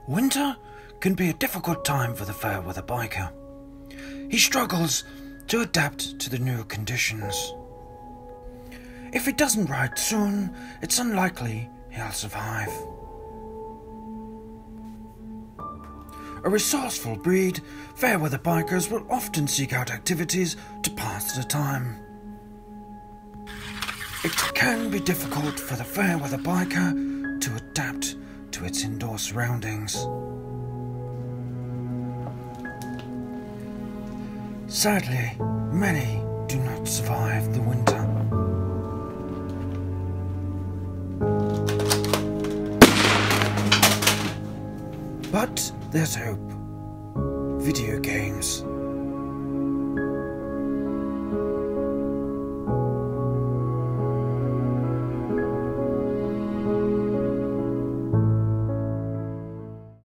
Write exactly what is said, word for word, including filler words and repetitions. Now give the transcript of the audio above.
Winter can be a difficult time for the fair weather biker. He struggles to adapt to the new conditions. If he doesn't ride soon, it's unlikely he'll survive. A resourceful breed, fair weather bikers will often seek out activities to pass the time. It can be difficult for the fair weather biker to adapt to its indoor surroundings. Sadly, many do not survive the winter. But there's hope. Video games.